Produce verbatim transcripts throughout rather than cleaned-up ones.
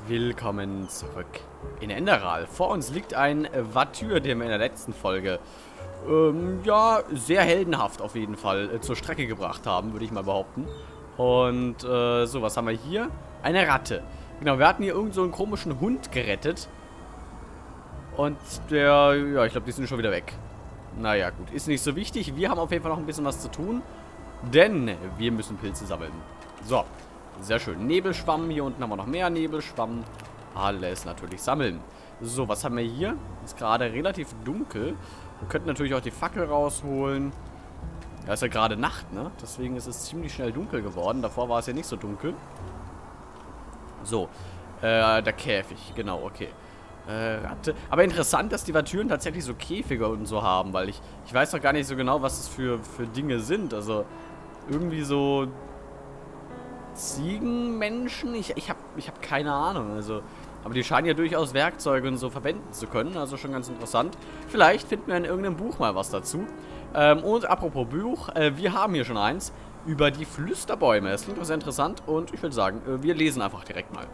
Willkommen zurück in Enderal. Vor uns liegt ein Watyr, den wir in der letzten Folge, ähm, ja, sehr heldenhaft auf jeden Fall äh, zur Strecke gebracht haben, würde ich mal behaupten. Und, äh, so, was haben wir hier? Eine Ratte. Genau, wir hatten hier irgend so einen komischen Hund gerettet. Und der, ja, ich glaube, die sind schon wieder weg. Naja, gut, ist nicht so wichtig. Wir haben auf jeden Fall noch ein bisschen was zu tun, denn wir müssen Pilze sammeln. So. Sehr schön. Nebelschwamm. Hier unten haben wir noch mehr Nebelschwamm. Alles natürlich sammeln. So, was haben wir hier? Ist gerade relativ dunkel. Wir könnten natürlich auch die Fackel rausholen. Ja, ist ja gerade Nacht, ne? Deswegen ist es ziemlich schnell dunkel geworden. Davor war es ja nicht so dunkel. So. Äh, der Käfig. Genau, okay. Äh, Ratte. Aber interessant, dass die Watyren tatsächlich so Käfige und so haben, weil ich, ich weiß doch gar nicht so genau, was das für, für Dinge sind. Also, irgendwie so Ziegenmenschen? Ich, ich habe ich hab keine Ahnung. Also, aber die scheinen ja durchaus Werkzeuge und so verwenden zu können. Also schon ganz interessant. Vielleicht finden wir in irgendeinem Buch mal was dazu. Ähm, und apropos Buch, äh, wir haben hier schon eins über die Flüsterbäume. Das klingt doch sehr interessant und ich würde sagen, äh, wir lesen einfach direkt mal.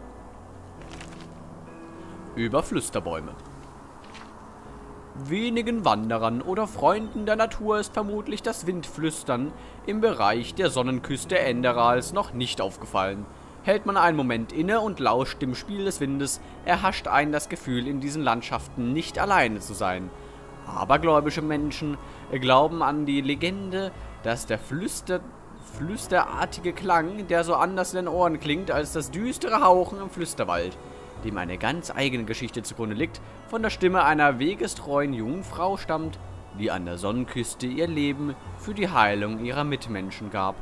Über Flüsterbäume. Wenigen Wanderern oder Freunden der Natur ist vermutlich das Windflüstern im Bereich der Sonnenküste Enderals noch nicht aufgefallen. Hält man einen Moment inne und lauscht dem Spiel des Windes, erhascht einen das Gefühl, in diesen Landschaften nicht alleine zu sein. Abergläubische Menschen glauben an die Legende, dass der Flüster, flüsterartige Klang, der so anders in den Ohren klingt als das düstere Hauchen im Flüsterwald, dem eine ganz eigene Geschichte zugrunde liegt, von der Stimme einer wegestreuen jungen Frau stammt, die an der Sonnenküste ihr Leben für die Heilung ihrer Mitmenschen gab.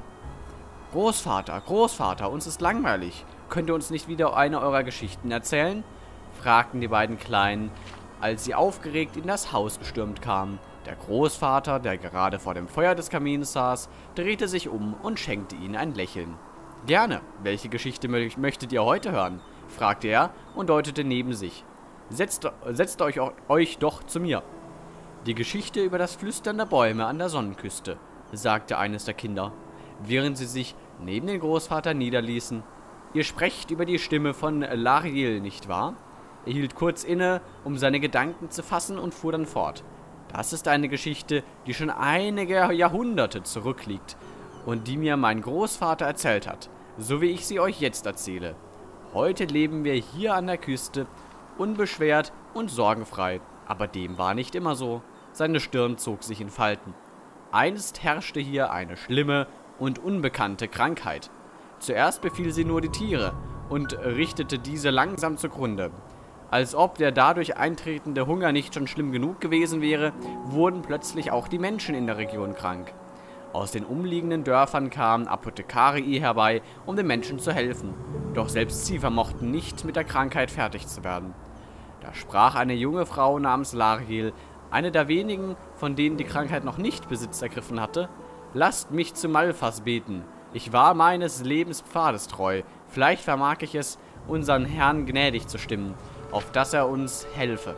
Großvater, Großvater, uns ist langweilig. Könnt ihr uns nicht wieder eine eurer Geschichten erzählen? Fragten die beiden Kleinen, als sie aufgeregt in das Haus gestürmt kamen. Der Großvater, der gerade vor dem Feuer des Kamins saß, drehte sich um und schenkte ihnen ein Lächeln. Gerne, welche Geschichte möchtet ihr heute hören? Fragte er und deutete neben sich. Setzt, setzt euch, euch doch zu mir. Die Geschichte über das Flüstern der Bäume an der Sonnenküste, sagte eines der Kinder, während sie sich neben den Großvater niederließen. Ihr sprecht über die Stimme von Lariel, nicht wahr? Er hielt kurz inne, um seine Gedanken zu fassen und fuhr dann fort. Das ist eine Geschichte, die schon einige Jahrhunderte zurückliegt und die mir mein Großvater erzählt hat, so wie ich sie euch jetzt erzähle. Heute leben wir hier an der Küste, unbeschwert und sorgenfrei. Aber dem war nicht immer so. Seine Stirn zog sich in Falten. Einst herrschte hier eine schlimme und unbekannte Krankheit. Zuerst befiel sie nur die Tiere und richtete diese langsam zugrunde. Als ob der dadurch eintretende Hunger nicht schon schlimm genug gewesen wäre, wurden plötzlich auch die Menschen in der Region krank. Aus den umliegenden Dörfern kamen Apothekarii herbei, um den Menschen zu helfen. Doch selbst sie vermochten nicht, mit der Krankheit fertig zu werden. Da sprach eine junge Frau namens Lariel, eine der wenigen, von denen die Krankheit noch nicht Besitz ergriffen hatte. Lasst mich zu Malphas beten. Ich war meines Lebens Pfades treu. Vielleicht vermag ich es, unseren Herrn gnädig zu stimmen, auf dass er uns helfe.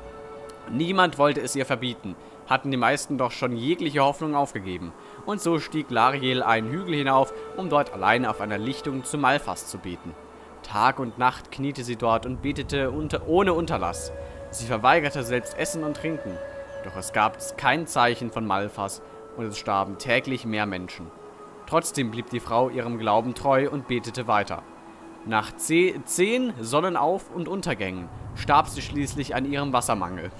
Niemand wollte es ihr verbieten, hatten die meisten doch schon jegliche Hoffnung aufgegeben. Und so stieg Lariel einen Hügel hinauf, um dort allein auf einer Lichtung zu Malphas zu beten. Tag und Nacht kniete sie dort und betete unter, ohne Unterlass. Sie verweigerte selbst Essen und Trinken. Doch es gab kein Zeichen von Malphas und es starben täglich mehr Menschen. Trotzdem blieb die Frau ihrem Glauben treu und betete weiter. Nach zehn Sonnenauf- und Untergängen starb sie schließlich an ihrem Wassermangel.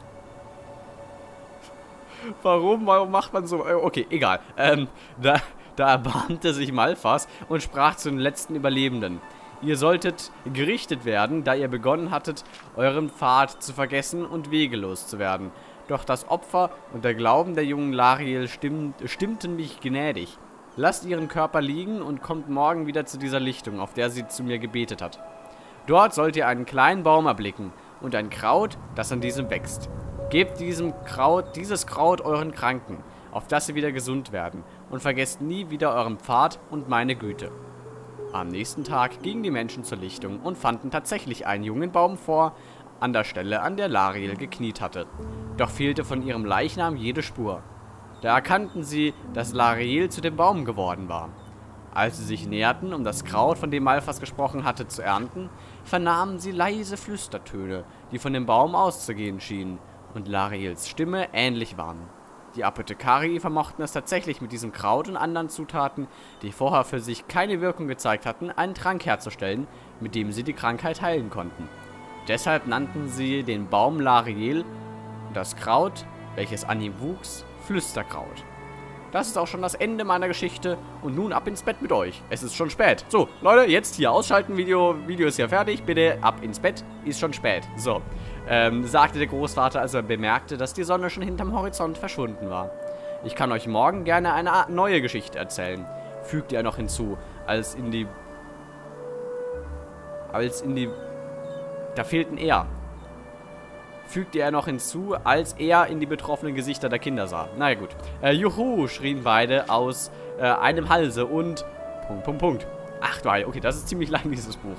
Warum? Warum macht man so? Okay, egal. Ähm, da, da erbarmte sich Malphas und sprach zu den letzten Überlebenden. Ihr solltet gerichtet werden, da ihr begonnen hattet, euren Pfad zu vergessen und wegelos zu werden. Doch das Opfer und der Glauben der jungen Lariel stimmt, stimmten mich gnädig. Lasst ihren Körper liegen und kommt morgen wieder zu dieser Lichtung, auf der sie zu mir gebetet hat. Dort sollt ihr einen kleinen Baum erblicken und ein Kraut, das an diesem wächst. Gebt diesem Kraut, dieses Kraut euren Kranken, auf dass sie wieder gesund werden, und vergesst nie wieder euren Pfad und meine Güte. Am nächsten Tag gingen die Menschen zur Lichtung und fanden tatsächlich einen jungen Baum vor, an der Stelle, an der Lariel gekniet hatte. Doch fehlte von ihrem Leichnam jede Spur. Da erkannten sie, dass Lariel zu dem Baum geworden war. Als sie sich näherten, um das Kraut, von dem Malphas gesprochen hatte, zu ernten, vernahmen sie leise Flüstertöne, die von dem Baum auszugehen schienen und Lariels Stimme ähnlich waren. Die Apothekari vermochten es tatsächlich mit diesem Kraut und anderen Zutaten, die vorher für sich keine Wirkung gezeigt hatten, einen Trank herzustellen, mit dem sie die Krankheit heilen konnten. Deshalb nannten sie den Baum Lariel und das Kraut, welches an ihm wuchs, Flüsterkraut. Das ist auch schon das Ende meiner Geschichte und nun ab ins Bett mit euch. Es ist schon spät. So, Leute, jetzt hier ausschalten, Video, Video ist ja fertig. Bitte ab ins Bett, ist schon spät. So, ähm, sagte der Großvater, als er bemerkte, dass die Sonne schon hinterm Horizont verschwunden war. Ich kann euch morgen gerne eine neue Geschichte erzählen, fügte er noch hinzu, als in die... Als in die... Da fehlt ein R. Fügte er noch hinzu, als er in die betroffenen Gesichter der Kinder sah. Naja gut. Äh, juhu, schrien beide aus äh, einem Halse und... Punkt, Punkt, Punkt. Ach du Heilige, okay, das ist ziemlich lang, dieses Buch.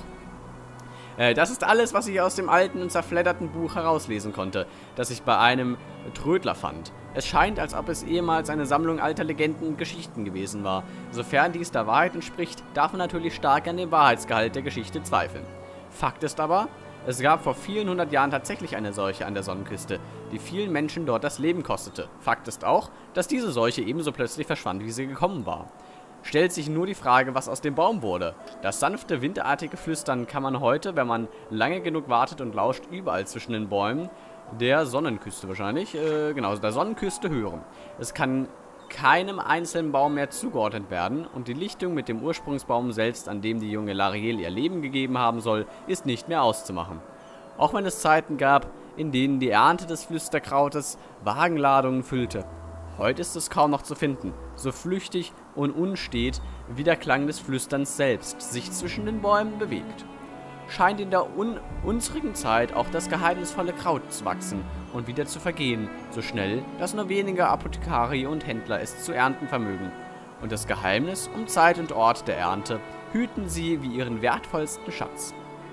Äh, das ist alles, was ich aus dem alten und zerfledderten Buch herauslesen konnte, das ich bei einem Trödler fand. Es scheint, als ob es ehemals eine Sammlung alter Legenden und Geschichten gewesen war. Sofern dies der Wahrheit entspricht, darf man natürlich stark an dem Wahrheitsgehalt der Geschichte zweifeln. Fakt ist aber... Es gab vor vielen hundert Jahren tatsächlich eine Seuche an der Sonnenküste, die vielen Menschen dort das Leben kostete. Fakt ist auch, dass diese Seuche ebenso plötzlich verschwand, wie sie gekommen war. Stellt sich nur die Frage, was aus dem Baum wurde. Das sanfte, windartige Flüstern kann man heute, wenn man lange genug wartet und lauscht, überall zwischen den Bäumen der Sonnenküste wahrscheinlich, äh, genau, der Sonnenküste hören. Es kann keinem einzelnen Baum mehr zugeordnet werden und die Lichtung mit dem Ursprungsbaum selbst, an dem die junge Lariel ihr Leben gegeben haben soll, ist nicht mehr auszumachen. Auch wenn es Zeiten gab, in denen die Ernte des Flüsterkrautes Wagenladungen füllte. Heute ist es kaum noch zu finden, so flüchtig und unstet, wie der Klang des Flüsterns selbst sich zwischen den Bäumen bewegt. Scheint in der un unsrigen Zeit auch das geheimnisvolle Kraut zu wachsen und wieder zu vergehen, so schnell, dass nur wenige Apothekari und Händler es zu ernten vermögen. Und das Geheimnis um Zeit und Ort der Ernte hüten sie wie ihren wertvollsten Schatz.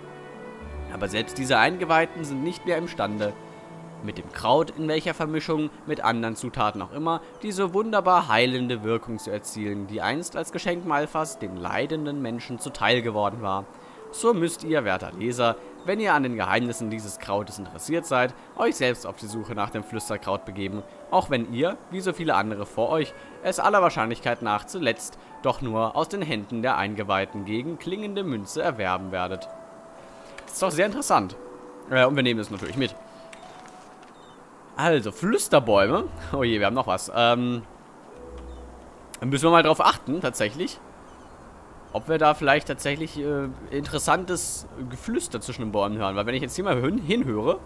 Aber selbst diese Eingeweihten sind nicht mehr imstande, mit dem Kraut, in welcher Vermischung mit anderen Zutaten auch immer, diese wunderbar heilende Wirkung zu erzielen, die einst als Geschenk Malphas den leidenden Menschen zuteil geworden war. So müsst ihr, werter Leser, wenn ihr an den Geheimnissen dieses Krautes interessiert seid, euch selbst auf die Suche nach dem Flüsterkraut begeben, auch wenn ihr, wie so viele andere vor euch, es aller Wahrscheinlichkeit nach zuletzt doch nur aus den Händen der Eingeweihten gegen klingende Münze erwerben werdet. Das ist doch sehr interessant. Äh, und wir nehmen es natürlich mit. Also, Flüsterbäume. Oh je, wir haben noch was. Ähm, dann müssen wir mal drauf achten, tatsächlich. Ob wir da vielleicht tatsächlich äh, interessantes Geflüster zwischen den Bäumen hören. Weil wenn ich jetzt hier mal hin hinhöre,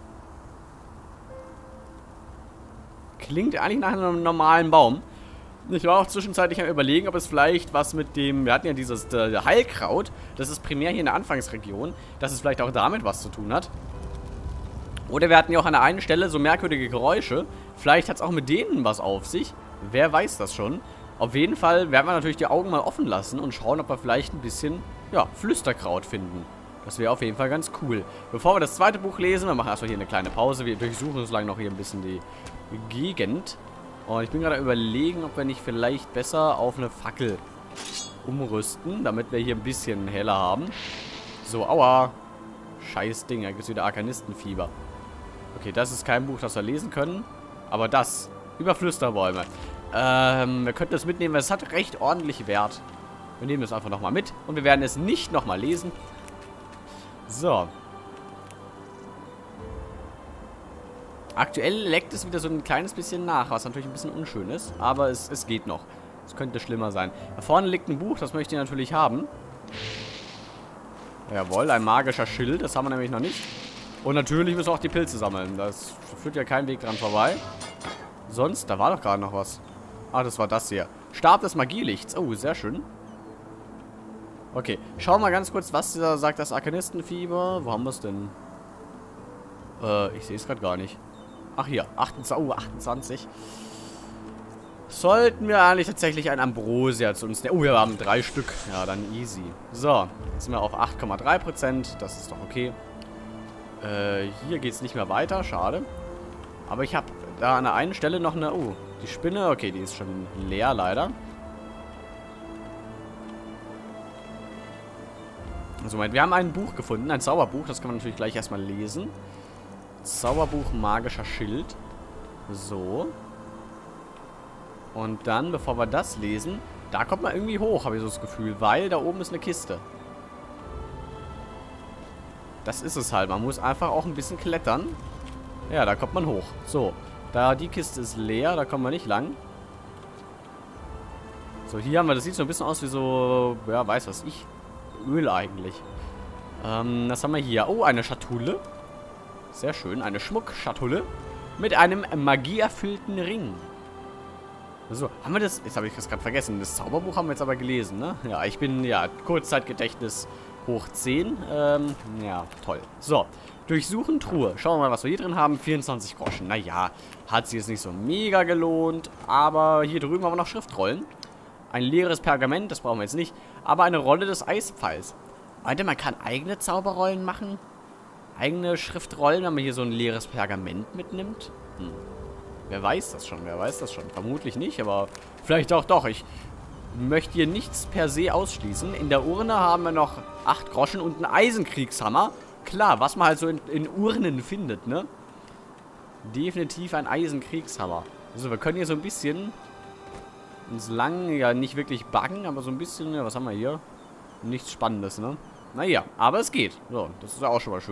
klingt eigentlich nach einem normalen Baum. Ich war auch zwischenzeitlich am Überlegen, ob es vielleicht was mit dem, wir hatten ja dieses äh, Heilkraut, das ist primär hier in der Anfangsregion, dass es vielleicht auch damit was zu tun hat. Oder wir hatten ja auch an der einen Stelle so merkwürdige Geräusche. Vielleicht hat es auch mit denen was auf sich. Wer weiß das schon. Auf jeden Fall werden wir natürlich die Augen mal offen lassen und schauen, ob wir vielleicht ein bisschen, ja, Flüsterkraut finden. Das wäre auf jeden Fall ganz cool. Bevor wir das zweite Buch lesen, wir machen erstmal hier eine kleine Pause. Wir durchsuchen uns lang noch hier ein bisschen die Gegend. Und ich bin gerade überlegen, ob wir nicht vielleicht besser auf eine Fackel umrüsten, damit wir hier ein bisschen heller haben. So, aua. Scheiß Ding, da gibt es wieder Arkanistenfieber. Okay, das ist kein Buch, das wir lesen können. Aber das, über Flüsterbäume. Ähm, wir könnten das mitnehmen, weil es hat recht ordentlich Wert. Wir nehmen das einfach nochmal mit. Und wir werden es nicht nochmal lesen. So. Aktuell leckt es wieder so ein kleines bisschen nach, was natürlich ein bisschen unschön ist. Aber es, es geht noch. Es könnte schlimmer sein. Da vorne liegt ein Buch, das möchte ich natürlich haben. Jawohl, ein magischer Schild. Das haben wir nämlich noch nicht. Und natürlich müssen wir auch die Pilze sammeln. Das führt ja kein Weg dran vorbei. Sonst, da war doch gerade noch was. Ah, das war das hier. Stab des Magielichts. Oh, sehr schön. Okay, schauen wir mal ganz kurz, was da sagt das Arkanistenfieber. Wo haben wir es denn? Äh, ich sehe es gerade gar nicht. Ach, hier. achtundzwanzig. Oh, achtundzwanzig. Sollten wir eigentlich tatsächlich ein Ambrosia zu uns nehmen. Oh, wir haben drei Stück. Ja, dann easy. So, jetzt sind wir auf acht Komma drei Prozent. Das ist doch okay. Äh, hier geht es nicht mehr weiter. Schade. Aber ich habe da an der einen Stelle noch eine... Oh, die Spinne. Okay, die ist schon leer, leider. Also Moment, wir haben ein Buch gefunden, ein Zauberbuch. Das kann man natürlich gleich erstmal lesen. Zauberbuch magischer Schild. So. Und dann, bevor wir das lesen, da kommt man irgendwie hoch, habe ich so das Gefühl. Weil da oben ist eine Kiste. Das ist es halt. Man muss einfach auch ein bisschen klettern. Ja, da kommt man hoch. So. Da die Kiste ist leer, da kommen wir nicht lang. So, hier haben wir, das sieht so ein bisschen aus wie so, ja, weiß was ich. Öl eigentlich. Ähm, was haben wir hier? Oh, eine Schatulle. Sehr schön, eine Schmuckschatulle. Mit einem magieerfüllten Ring. So, haben wir das, jetzt habe ich das gerade vergessen. Das Zauberbuch haben wir jetzt aber gelesen, ne? Ja, ich bin, ja, Kurzzeitgedächtnis hoch zehn. Ähm, ja, toll. So, durchsuchen Truhe. Schauen wir mal, was wir hier drin haben. vierundzwanzig Groschen. Naja, hat sich jetzt nicht so mega gelohnt. Aber hier drüben haben wir noch Schriftrollen. Ein leeres Pergament, das brauchen wir jetzt nicht. Aber eine Rolle des Eispfeils. Meint ihr, man kann eigene Zauberrollen machen? Eigene Schriftrollen, wenn man hier so ein leeres Pergament mitnimmt? Hm. Wer weiß das schon, wer weiß das schon. Vermutlich nicht, aber vielleicht auch doch. Ich möchte hier nichts per se ausschließen. In der Urne haben wir noch acht Groschen und einen Eisenkriegshammer. Klar, was man halt so in, in Urnen findet, ne? Definitiv ein Eisenkriegshammer. Also wir können hier so ein bisschen uns lang, ja nicht wirklich buggen, aber so ein bisschen, ja, was haben wir hier? Nichts Spannendes, ne? Naja, aber es geht. So, das ist ja auch schon mal schön.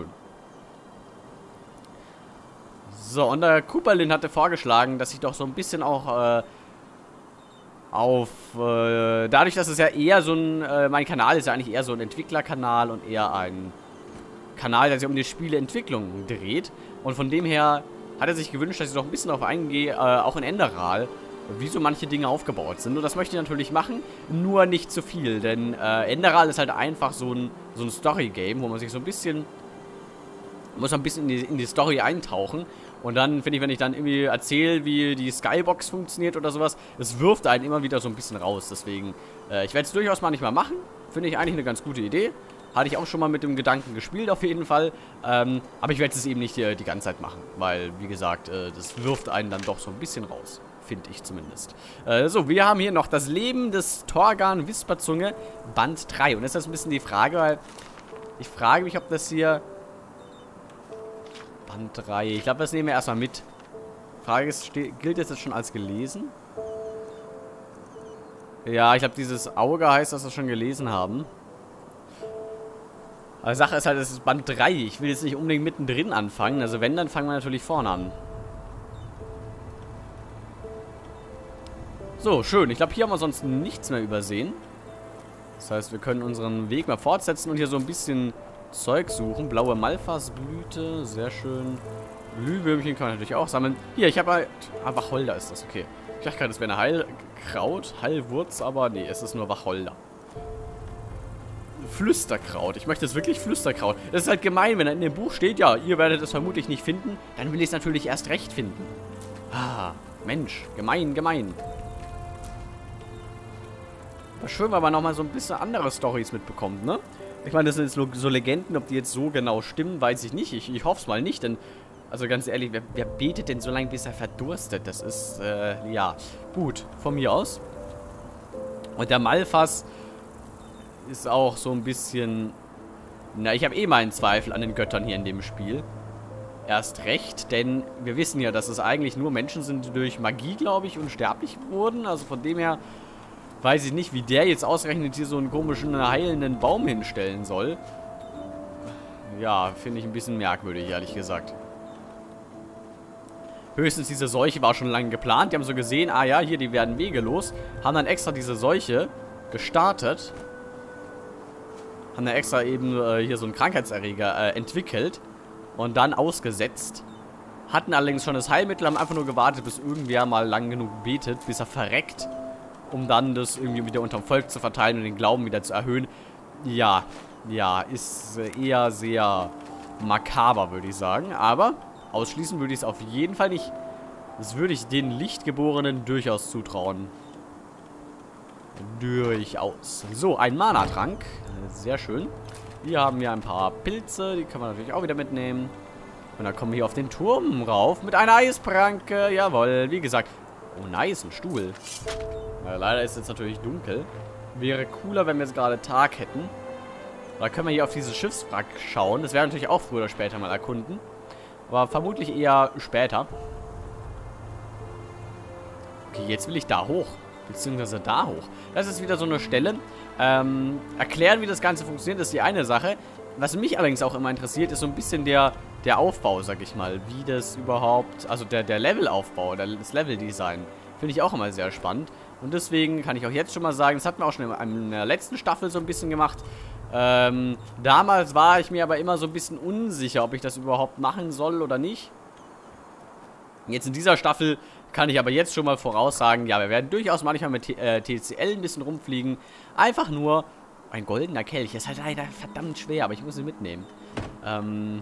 So, und der Cooperlin hatte vorgeschlagen, dass ich doch so ein bisschen auch äh, auf, äh, dadurch, dass es ja eher so ein, äh, mein Kanal ist ja eigentlich eher so ein Entwicklerkanal und eher ein Kanal, der sich um die Spieleentwicklung dreht. Und von dem her hat er sich gewünscht, dass ich doch ein bisschen darauf eingehe, äh, auch in Enderal, wie so manche Dinge aufgebaut sind. Und das möchte ich natürlich machen, nur nicht zu viel, denn äh, Enderal ist halt einfach so ein, so ein Story-Game, wo man sich so ein bisschen, muss ein bisschen in die, in die Story eintauchen. Und dann finde ich, wenn ich dann irgendwie erzähle, wie die Skybox funktioniert oder sowas, es wirft einen immer wieder so ein bisschen raus. Deswegen, äh, ich werde es durchaus manchmal machen. Finde ich eigentlich eine ganz gute Idee. Hatte ich auch schon mal mit dem Gedanken gespielt, auf jeden Fall. Ähm, aber ich werde es eben nicht äh, die ganze Zeit machen, weil, wie gesagt, äh, das wirft einen dann doch so ein bisschen raus. Finde ich zumindest. Äh, so, wir haben hier noch das Leben des Torgan Wisperzunge, Band drei. Und das ist jetzt ein bisschen die Frage, weil ich frage mich, ob das hier... Band drei. Ich glaube, das nehmen wir erstmal mit. Frage ist, gilt das jetzt schon als gelesen? Ja, ich glaube, dieses Auge heißt, dass wir es schon gelesen haben. Aber die Sache ist halt, es ist Band drei. Ich will jetzt nicht unbedingt mittendrin anfangen. Also wenn, dann fangen wir natürlich vorne an. So, schön. Ich glaube, hier haben wir sonst nichts mehr übersehen. Das heißt, wir können unseren Weg mal fortsetzen und hier so ein bisschen Zeug suchen. Blaue Malfasblüte, sehr schön. Glühwürmchen kann man natürlich auch sammeln. Hier, ich habe halt... Ah, Wacholder ist das, okay. Ich dachte gerade, das wäre eine Heilkraut, Heilwurz, aber nee, es ist nur Wacholder. Flüsterkraut. Ich möchte jetzt wirklich Flüsterkraut. Das ist halt gemein, wenn da in dem Buch steht, ja, ihr werdet es vermutlich nicht finden, dann will ich es natürlich erst recht finden. Ah, Mensch, gemein, gemein. War schön, weil man nochmal so ein bisschen andere Storys mitbekommt, ne? Ich meine, das sind jetzt so Legenden, ob die jetzt so genau stimmen, weiß ich nicht. Ich, ich hoffe es mal nicht, denn, also ganz ehrlich, wer, wer betet denn so lange, bis er verdurstet? Das ist, äh, ja, gut, von mir aus. Und der Malfas ist auch so ein bisschen, na, ich habe eh meinen Zweifel an den Göttern hier in dem Spiel. Erst recht, denn wir wissen ja, dass es eigentlich nur Menschen sind, die durch Magie, glaube ich, unsterblich wurden. Also von dem her... weiß ich nicht, wie der jetzt ausgerechnet hier so einen komischen, heilenden Baum hinstellen soll. Ja, finde ich ein bisschen merkwürdig, ehrlich gesagt. Höchstens diese Seuche war schon lange geplant. Die haben so gesehen, ah ja, hier, die werden wegelos. Haben dann extra diese Seuche gestartet. Haben dann extra eben äh, hier so einen Krankheitserreger äh, entwickelt. Und dann ausgesetzt. Hatten allerdings schon das Heilmittel, haben einfach nur gewartet, bis irgendwer mal lang genug betet, bis er verreckt. Um dann das irgendwie wieder unterm Volk zu verteilen und den Glauben wieder zu erhöhen. Ja, ja, ist eher sehr makaber, würde ich sagen. Aber ausschließen würde ich es auf jeden Fall nicht. Das würde ich den Lichtgeborenen durchaus zutrauen. Durchaus. So, ein Mana-Trank. Sehr schön. Hier haben wir ein paar Pilze. Die können wir natürlich auch wieder mitnehmen. Und dann kommen wir hier auf den Turm rauf mit einer Eispranke. Jawohl, wie gesagt. Oh, nice, ein Stuhl. Ja, leider ist es jetzt natürlich dunkel. Wäre cooler, wenn wir jetzt gerade Tag hätten. Oder können wir hier auf dieses Schiffswrack schauen? Das werden wir natürlich auch früher oder später mal erkunden. Aber vermutlich eher später. Okay, jetzt will ich da hoch. Beziehungsweise da hoch. Das ist wieder so eine Stelle. Ähm, erklären, wie das Ganze funktioniert, ist die eine Sache. Was mich allerdings auch immer interessiert, ist so ein bisschen der, der Aufbau, sag ich mal. Wie das überhaupt, also der, der Levelaufbau, das Leveldesign. Finde ich auch immer sehr spannend. Und deswegen kann ich auch jetzt schon mal sagen, das hatten wir auch schon in, in der letzten Staffel so ein bisschen gemacht. Ähm, damals war ich mir aber immer so ein bisschen unsicher, ob ich das überhaupt machen soll oder nicht. Jetzt in dieser Staffel kann ich aber jetzt schon mal voraussagen, ja, wir werden durchaus manchmal mit äh, T C L ein bisschen rumfliegen. Einfach nur ein goldener Kelch. Ist halt leider verdammt schwer, aber ich muss ihn mitnehmen. Ähm.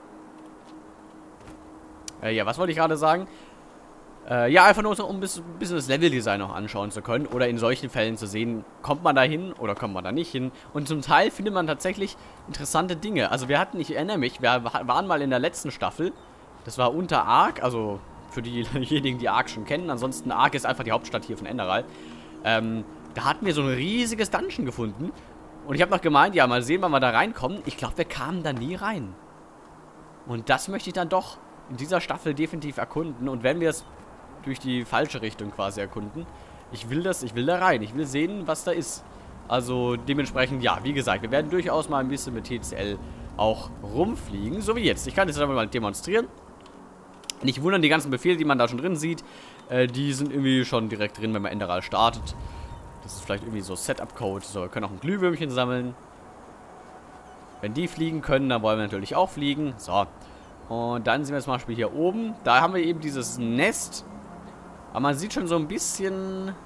Äh, ja, was wollte ich gerade sagen? Äh, ja, einfach nur, um ein bisschen, ein bisschen das Leveldesign noch anschauen zu können. Oder in solchen Fällen zu sehen, kommt man da hin oder kommt man da nicht hin. Und zum Teil findet man tatsächlich interessante Dinge. Also wir hatten, ich erinnere mich, wir waren mal in der letzten Staffel. Das war unter Ark, also für diejenigen, die Ark schon kennen. Ansonsten, Ark ist einfach die Hauptstadt hier von Enderal. Ähm, da hatten wir so ein riesiges Dungeon gefunden. Und ich habe noch gemeint, ja, mal sehen, wann wir da reinkommen. Ich glaube, wir kamen da nie rein. Und das möchte ich dann doch in dieser Staffel definitiv erkunden. Und wenn wir es durch die falsche Richtung quasi erkunden, ich will das, ich will da rein. Ich will sehen, was da ist. Also dementsprechend, ja, wie gesagt, wir werden durchaus mal ein bisschen mit T C L auch rumfliegen. So wie jetzt. Ich kann das einfach mal demonstrieren. Nicht wundern, die ganzen Befehle, die man da schon drin sieht, äh, die sind irgendwie schon direkt drin, wenn man Enderal startet. Das ist vielleicht irgendwie so Setup-Code. So, wir können auch ein Glühwürmchen sammeln. Wenn die fliegen können, dann wollen wir natürlich auch fliegen. So. Und dann sind wir zum Beispiel hier oben. Da haben wir eben dieses Nest. Aber man sieht schon so ein bisschen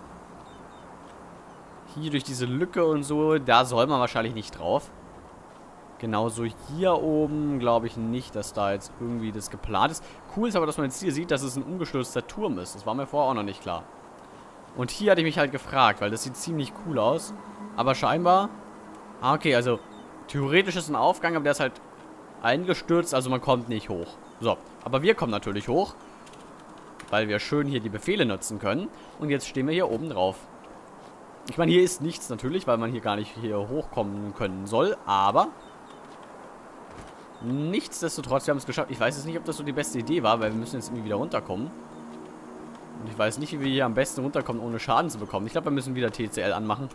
hier durch diese Lücke und so. Da soll man wahrscheinlich nicht drauf. Genauso hier oben glaube ich nicht, dass da jetzt irgendwie das geplant ist. Cool ist aber, dass man jetzt hier sieht, dass es ein umgestürzter Turm ist. Das war mir vorher auch noch nicht klar. Und hier hatte ich mich halt gefragt, weil das sieht ziemlich cool aus. Aber scheinbar... Ah, okay, also theoretisch ist ein Aufgang, aber der ist halt eingestürzt, also man kommt nicht hoch. So, aber wir kommen natürlich hoch, weil wir schön hier die Befehle nutzen können. Und jetzt stehen wir hier oben drauf. Ich meine, hier ist nichts natürlich, weil man hier gar nicht hier hochkommen können soll, aber... Nichtsdestotrotz, wir haben es geschafft. Ich weiß jetzt nicht, ob das so die beste Idee war, weil wir müssen jetzt irgendwie wieder runterkommen. Und ich weiß nicht, wie wir hier am besten runterkommen, ohne Schaden zu bekommen. Ich glaube, wir müssen wieder T C L anmachen.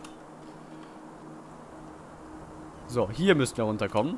So, hier müssten wir runterkommen.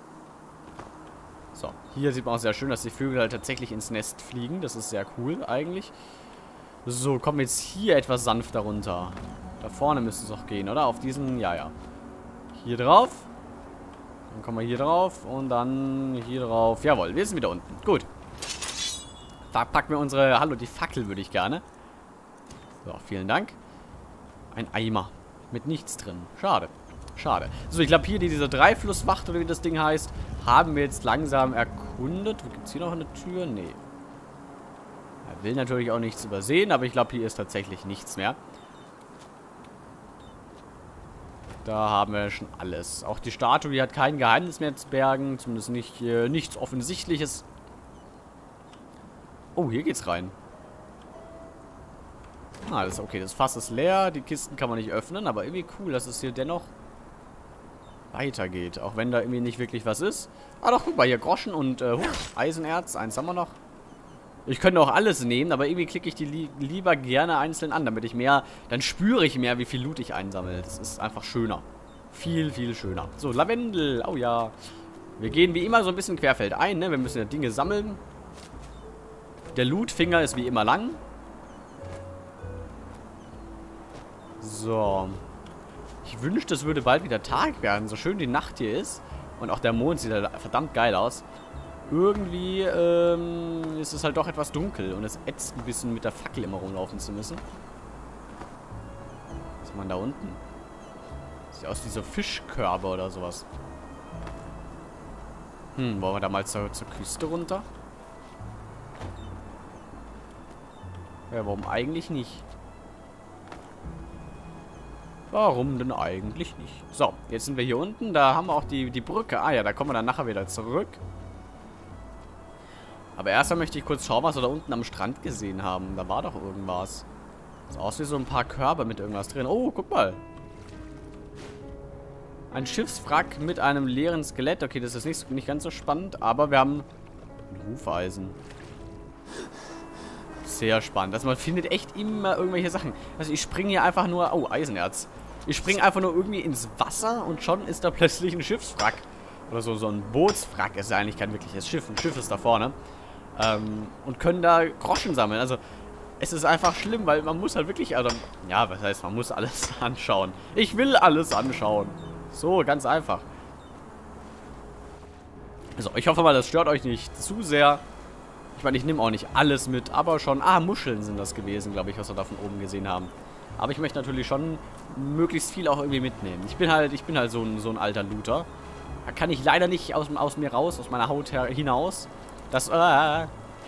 So, hier sieht man auch sehr schön, dass die Vögel halt tatsächlich ins Nest fliegen. Das ist sehr cool eigentlich. So, kommen wir jetzt hier etwas sanfter runter. Da vorne müsste es auch gehen, oder? Auf diesen, ja, ja. Hier drauf. Dann kommen wir hier drauf und dann hier drauf. Jawohl, wir sind wieder unten. Gut. Da packen wir unsere... Hallo, die Fackel würde ich gerne. So, vielen Dank. Ein Eimer. Mit nichts drin. Schade. Schade. So, ich glaube hier diese Dreiflusswacht oder wie das Ding heißt, haben wir jetzt langsam erkundet. Gibt es hier noch eine Tür? Nee. Er will natürlich auch nichts übersehen, aber ich glaube hier ist tatsächlich nichts mehr. Da haben wir schon alles. Auch die Statue, die hat kein Geheimnis mehr zu bergen. Zumindest nicht, äh, nichts Offensichtliches. Oh, hier geht's rein. Ah, das ist okay. Das Fass ist leer. Die Kisten kann man nicht öffnen. Aber irgendwie cool, dass es hier dennoch weitergeht. Auch wenn da irgendwie nicht wirklich was ist. Ah doch, guck mal, hier Groschen und äh, Eisenerz. Eins haben wir noch. Ich könnte auch alles nehmen, aber irgendwie klicke ich die li lieber gerne einzeln an, damit ich mehr, dann spüre ich mehr, wie viel Loot ich einsammle. Das ist einfach schöner. Viel, viel schöner. So, Lavendel. Oh ja. Wir gehen wie immer so ein bisschen querfeldein, ne? Wir müssen ja Dinge sammeln. Der Lootfinger ist wie immer lang. So. Ich wünschte, es würde bald wieder Tag werden. So schön die Nacht hier ist. Und auch der Mond sieht halt verdammt geil aus. Irgendwie ähm, ist es halt doch etwas dunkel. Und es ätzt ein bisschen, mit der Fackel immer rumlaufen zu müssen. Was ist man da unten? Sieht aus wie so Fischkörbe oder sowas. Hm, wollen wir da mal zur, zur Küste runter? Ja, warum eigentlich nicht? Warum denn eigentlich nicht? So, jetzt sind wir hier unten. Da haben wir auch die, die Brücke. Ah ja, da kommen wir dann nachher wieder zurück. Aber erstmal möchte ich kurz schauen, was wir da unten am Strand gesehen haben. Da war doch irgendwas. Sieht aus wie so ein paar Körbe mit irgendwas drin. Oh, guck mal. Ein Schiffswrack mit einem leeren Skelett. Okay, das ist nicht, nicht ganz so spannend, aber wir haben ein Hufeisen. Sehr spannend. Also man findet echt immer irgendwelche Sachen. Also ich springe hier einfach nur... Oh, Eisenerz. Ich springe einfach nur irgendwie ins Wasser und schon ist da plötzlich ein Schiffswrack. Oder so, so ein Bootswrack. Es ist ja eigentlich kein wirkliches Schiff. Ein Schiff ist da vorne. Ähm, und können da Groschen sammeln. Also es ist einfach schlimm, weil man muss halt wirklich... Also, ja, was heißt, man muss alles anschauen. Ich will alles anschauen. So, ganz einfach. Also, ich hoffe mal, das stört euch nicht zu sehr. Ich meine, ich nehme auch nicht alles mit, aber schon... Ah, Muscheln sind das gewesen, glaube ich, was wir da von oben gesehen haben. Aber ich möchte natürlich schon möglichst viel auch irgendwie mitnehmen. Ich bin halt, ich bin halt so ein, so ein alter Looter. Da kann ich leider nicht aus, aus mir raus, aus meiner Haut her, hinaus. Das... Äh,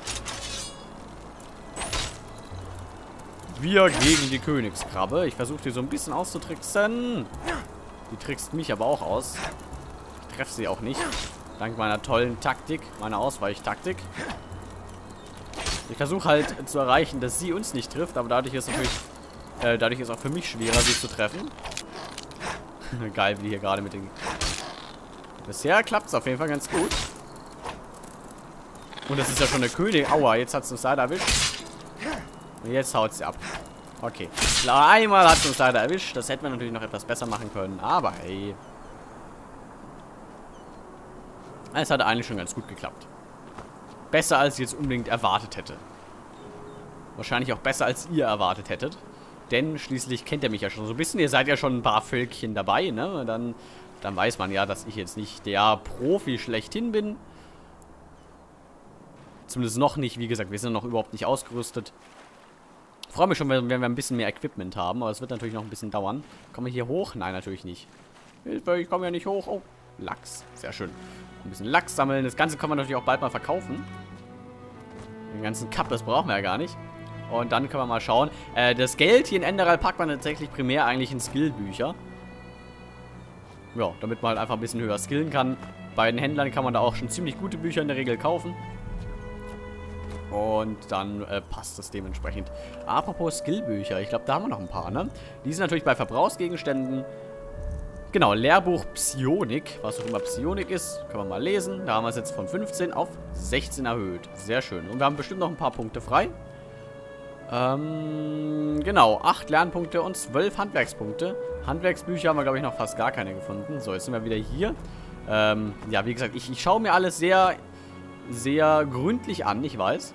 wir gegen die Königskrabbe. Ich versuche die so ein bisschen auszutricksen. Die trickst mich aber auch aus. Ich treffe sie auch nicht. Dank meiner tollen Taktik, meiner Ausweichtaktik. Ich versuche halt zu erreichen, dass sie uns nicht trifft, aber dadurch ist natürlich, äh, dadurch ist auch für mich schwerer, sie zu treffen. Geil, wie hier gerade mit den... Bisher klappt es auf jeden Fall ganz gut. Und das ist ja schon der König. Aua, jetzt hat es uns leider erwischt. Und jetzt haut sie ab. Okay. Klar, einmal hat es uns leider erwischt. Das hätten wir natürlich noch etwas besser machen können. Aber hey. Es hat eigentlich schon ganz gut geklappt. Besser, als ich jetzt unbedingt erwartet hätte. Wahrscheinlich auch besser, als ihr erwartet hättet. Denn schließlich kennt ihr mich ja schon so ein bisschen. Ihr seid ja schon ein paar Völkchen dabei, ne? Und dann, dann weiß man ja, dass ich jetzt nicht der Profi schlechthin bin. Zumindest noch nicht. Wie gesagt, wir sind noch überhaupt nicht ausgerüstet. Ich freue mich schon, wenn wir ein bisschen mehr Equipment haben. Aber es wird natürlich noch ein bisschen dauern. Kommen wir hier hoch? Nein, natürlich nicht. Hilfe, ich komme ja nicht hoch. Oh, Lachs. Sehr schön. Ein bisschen Lachs sammeln. Das Ganze kann man natürlich auch bald mal verkaufen. Den ganzen Cup, das brauchen wir ja gar nicht. Und dann können wir mal schauen. Äh, das Geld hier in Enderal packt man tatsächlich primär eigentlich in Skillbücher. Ja, damit man halt einfach ein bisschen höher skillen kann. Bei den Händlern kann man da auch schon ziemlich gute Bücher in der Regel kaufen. Und dann äh, passt das dementsprechend. Apropos Skillbücher, ich glaube, da haben wir noch ein paar, ne? Die sind natürlich bei Verbrauchsgegenständen. Genau, Lehrbuch Psionik, was auch immer Psionik ist, können wir mal lesen. Da haben wir es jetzt von fünfzehn auf sechzehn erhöht. Sehr schön. Und wir haben bestimmt noch ein paar Punkte frei. Ähm, genau, acht Lernpunkte und zwölf Handwerkspunkte. Handwerksbücher haben wir, glaube ich, noch fast gar keine gefunden. So, jetzt sind wir wieder hier. Ähm, ja, wie gesagt, ich, ich schaue mir alles sehr, sehr gründlich an, ich weiß.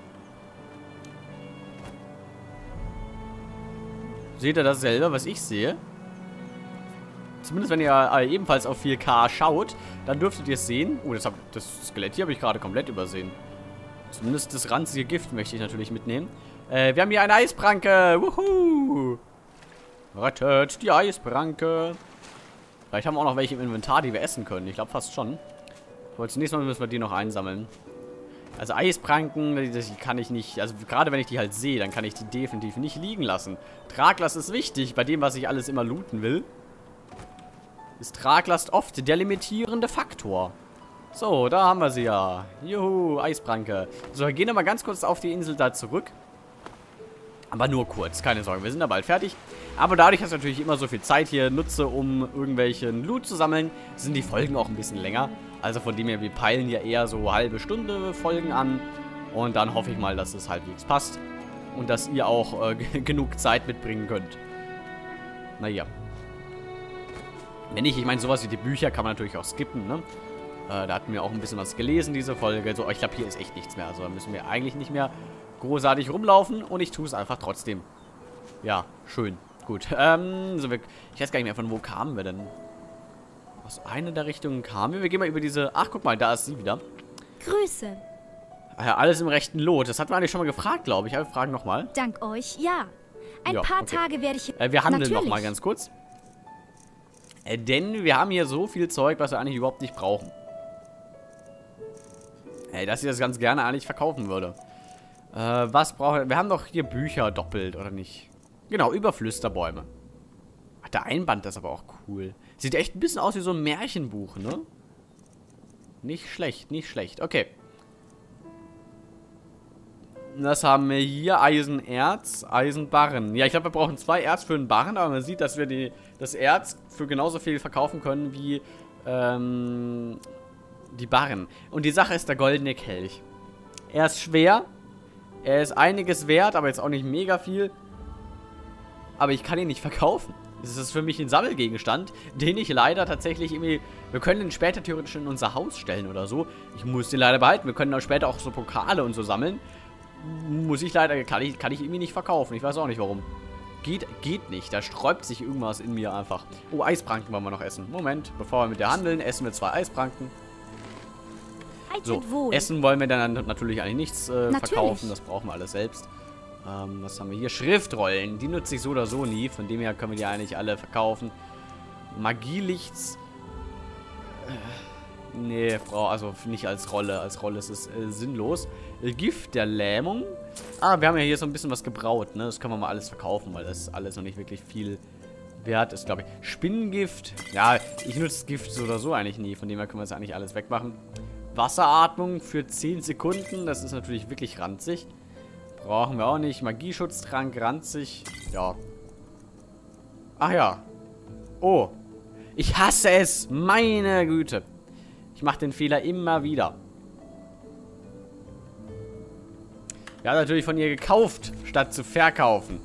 Seht ihr dasselbe, was ich sehe? Zumindest wenn ihr äh, ebenfalls auf vier K schaut, dann dürftet ihr es sehen. Oh, das, hab, das Skelett hier habe ich gerade komplett übersehen. Zumindest das ranzige Gift möchte ich natürlich mitnehmen. Äh, wir haben hier eine Eispranke. Wuhu! Rettet die Eispranke. Vielleicht haben wir auch noch welche im Inventar, die wir essen können. Ich glaube fast schon. Aber zunächst mal müssen wir die noch einsammeln. Also Eispranken, die kann ich nicht, also gerade wenn ich die halt sehe, dann kann ich die definitiv nicht liegen lassen. Traglast ist wichtig, bei dem, was ich alles immer looten will. Ist Traglast oft der limitierende Faktor. So, da haben wir sie ja. Juhu, Eispranke. So, wir gehen nochmal ganz kurz auf die Insel da zurück. Aber nur kurz, keine Sorge, wir sind da bald fertig. Aber dadurch, dass ich natürlich immer so viel Zeit hier nutze, um irgendwelchen Loot zu sammeln, sind die Folgen auch ein bisschen länger. Also von dem her, wir peilen ja eher so halbe Stunde Folgen an. Und dann hoffe ich mal, dass es halbwegs passt. Und dass ihr auch äh, genug Zeit mitbringen könnt. Naja. Wenn nicht, ich meine, sowas wie die Bücher kann man natürlich auch skippen, ne? Äh, da hatten wir auch ein bisschen was gelesen, diese Folge. So, ich glaube, hier ist echt nichts mehr. Also da müssen wir eigentlich nicht mehr großartig rumlaufen. Und ich tue es einfach trotzdem. Ja, schön. Gut. Ähm, so wir, ich weiß gar nicht mehr, von wo kamen wir denn? Aus einer der Richtungen kamen wir. Wir gehen mal über diese... Ach, guck mal, da ist sie wieder. Grüße. Ach ja, alles im rechten Lot. Das hatten wir eigentlich schon mal gefragt, glaube ich. Aber wir fragen nochmal. Dank euch, ja. Ein ja, paar okay. Tage werde ich... Äh, wir handeln Natürlich. nochmal ganz kurz. Äh, denn wir haben hier so viel Zeug, was wir eigentlich überhaupt nicht brauchen. Ey, dass ich das ganz gerne eigentlich verkaufen würde. Äh, was brauchen wir? Wir haben doch hier Bücher doppelt, oder nicht? Genau, über Flüsterbäume. Ach, der Einband ist aber auch cool. Sieht echt ein bisschen aus wie so ein Märchenbuch, ne? Nicht schlecht, nicht schlecht. Okay. Das haben wir hier. Eisenerz, Eisenbarren. Ja, ich glaube, wir brauchen zwei Erz für einen Barren, aber man sieht, dass wir die, das Erz für genauso viel verkaufen können wie ähm, die Barren. Und die Sache ist der goldene Kelch. Er ist schwer. Er ist einiges wert, aber jetzt auch nicht mega viel. Aber ich kann ihn nicht verkaufen. Das ist für mich ein Sammelgegenstand, den ich leider tatsächlich irgendwie... Wir können ihn später theoretisch in unser Haus stellen oder so. Ich muss den leider behalten. Wir können dann später auch so Pokale und so sammeln. Muss ich leider... Kann ich, kann ich irgendwie nicht verkaufen. Ich weiß auch nicht warum. Geht, geht nicht. Da sträubt sich irgendwas in mir einfach. Oh, Eispranken wollen wir noch essen. Moment, bevor wir mit der handeln, essen wir zwei Eispranken. So, essen wollen wir dann natürlich eigentlich nichts äh, verkaufen. Das brauchen wir alles selbst. Ähm, was haben wir hier? Schriftrollen. Die nutze ich so oder so nie. Von dem her können wir die eigentlich alle verkaufen. Magielichts. Äh, nee, Frau, also nicht als Rolle. Als Rolle ist es äh, sinnlos. Äh, Gift der Lähmung. Ah, wir haben ja hier so ein bisschen was gebraut, ne? Das können wir mal alles verkaufen, weil das alles noch nicht wirklich viel wert ist, glaube ich. Spinnengift. Ja, ich nutze Gift so oder so eigentlich nie. Von dem her können wir das eigentlich alles wegmachen. Wasseratmung für zehn Sekunden. Das ist natürlich wirklich ranzig. Brauchen wir auch nicht. Magieschutztrank, ranzig. Ja. Ach ja. Oh. Ich hasse es. Meine Güte. Ich mache den Fehler immer wieder. Wir haben natürlich von ihr gekauft, statt zu verkaufen.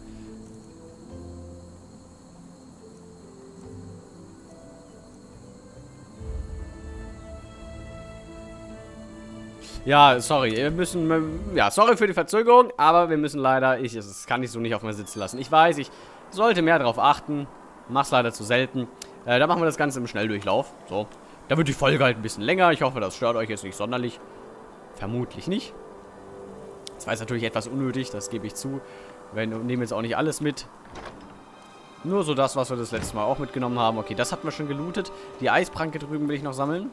Ja, sorry, wir müssen, ja, sorry für die Verzögerung, aber wir müssen leider, ich, das kann ich so nicht auf mir sitzen lassen. Ich weiß, ich sollte mehr darauf achten, mach's leider zu selten. Äh, da machen wir das Ganze im Schnelldurchlauf, so. Da wird die Folge halt ein bisschen länger, ich hoffe, das stört euch jetzt nicht sonderlich. Vermutlich nicht. Das war jetzt natürlich etwas unnötig, das gebe ich zu. Wir nehmen jetzt auch nicht alles mit. Nur so das, was wir das letzte Mal auch mitgenommen haben. Okay, das hatten wir schon gelootet. Die Eispranke drüben will ich noch sammeln.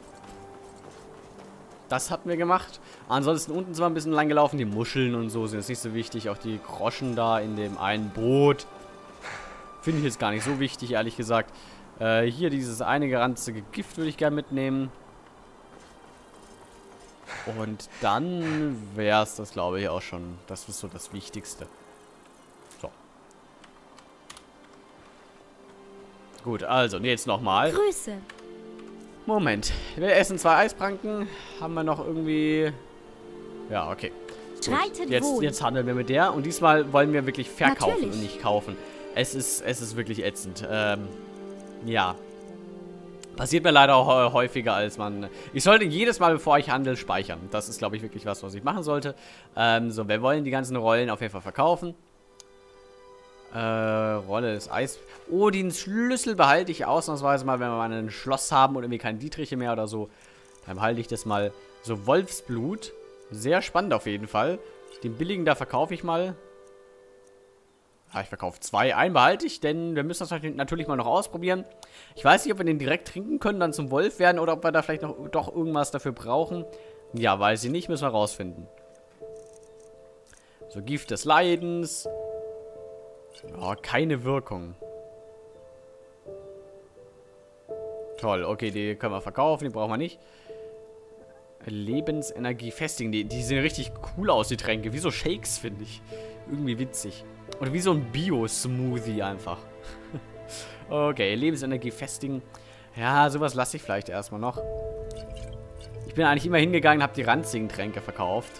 Das hatten wir gemacht. Ansonsten unten sind wir ein bisschen lang gelaufen. Die Muscheln und so sind jetzt nicht so wichtig. Auch die Groschen da in dem einen Boot. Finde ich jetzt gar nicht so wichtig, ehrlich gesagt. Äh, hier dieses eine geranzige Gift würde ich gerne mitnehmen. Und dann wäre es das, glaube ich, auch schon. Das ist so das Wichtigste. So. Gut, also, jetzt nochmal. Grüße. Moment. Wir essen zwei Eispranken. Haben wir noch irgendwie... Ja, okay. Gut. Jetzt, jetzt handeln wir mit der. Und diesmal wollen wir wirklich verkaufen Natürlich. und nicht kaufen. Es ist, es ist wirklich ätzend. Ähm, ja. Passiert mir leider auch häufiger, als man... Ich sollte jedes Mal, bevor ich handle, speichern. Das ist, glaube ich, wirklich was, was ich machen sollte. Ähm, so, wir wollen die ganzen Rollen auf jeden Fall verkaufen. Äh, Rolle des Eis... Oh, den Schlüssel behalte ich ausnahmsweise mal, wenn wir mal ein Schloss haben und irgendwie kein Dietriche mehr oder so. Dann behalte ich das mal. So, Wolfsblut. Sehr spannend auf jeden Fall. Den billigen da verkaufe ich mal. Ja, ich verkaufe zwei. Einen behalte ich, denn wir müssen das natürlich mal noch ausprobieren. Ich weiß nicht, ob wir den direkt trinken können, dann zum Wolf werden oder ob wir da vielleicht noch doch irgendwas dafür brauchen. Ja, weiß ich nicht, müssen wir rausfinden. So, Gift des Leidens. Oh, keine Wirkung. Toll, okay, die können wir verkaufen, die brauchen wir nicht. Lebensenergie festigen, die, die sehen richtig cool aus, die Tränke. Wie so Shakes, finde ich. Irgendwie witzig. Oder wie so ein Bio-Smoothie einfach. Okay, Lebensenergie festigen. Ja, sowas lasse ich vielleicht erstmal noch. Ich bin eigentlich immer hingegangen und habe die ranzigen Tränke verkauft.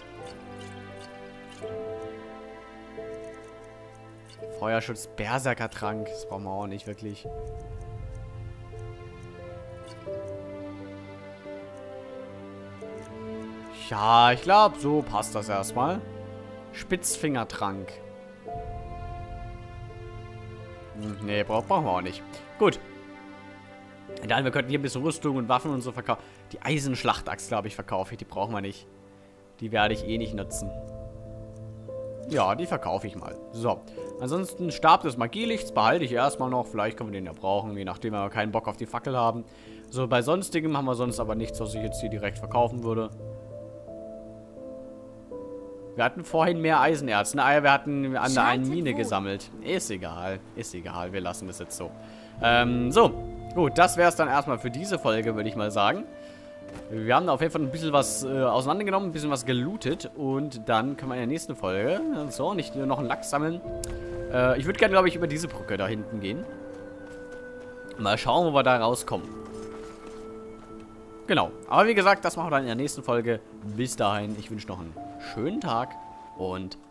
Feuerschutz, Berserkertrank. Das brauchen wir auch nicht wirklich. Ja, ich glaube, so passt das erstmal. Spitzfingertrank. Hm, nee, brauch, brauchen wir auch nicht. Gut. Dann, wir könnten hier ein bisschen Rüstung und Waffen und so verkaufen. Die Eisenschlachtachs, glaube ich, verkaufe ich. Die brauchen wir nicht. Die werde ich eh nicht nutzen. Ja, die verkaufe ich mal. So. Ansonsten Stab des Magielichts behalte ich erstmal noch. Vielleicht können wir den ja brauchen, je nachdem, wenn wir keinen Bock auf die Fackel haben. So, bei sonstigem haben wir sonst aber nichts, was ich jetzt hier direkt verkaufen würde. Wir hatten vorhin mehr Eisenerz. Naja, wir hatten an der einen Mine gesammelt. Ist egal. Ist egal. Wir lassen das jetzt so. Ähm, so. Gut, das wäre es dann erstmal für diese Folge, würde ich mal sagen. Wir haben da auf jeden Fall ein bisschen was äh, auseinandergenommen, ein bisschen was gelootet. Und dann können wir in der nächsten Folge, so, nicht nur noch einen Lachs sammeln. Äh, ich würde gerne, glaube ich, über diese Brücke da hinten gehen. Mal schauen, wo wir da rauskommen. Genau. Aber wie gesagt, das machen wir dann in der nächsten Folge. Bis dahin, ich wünsche noch einen schönen Tag und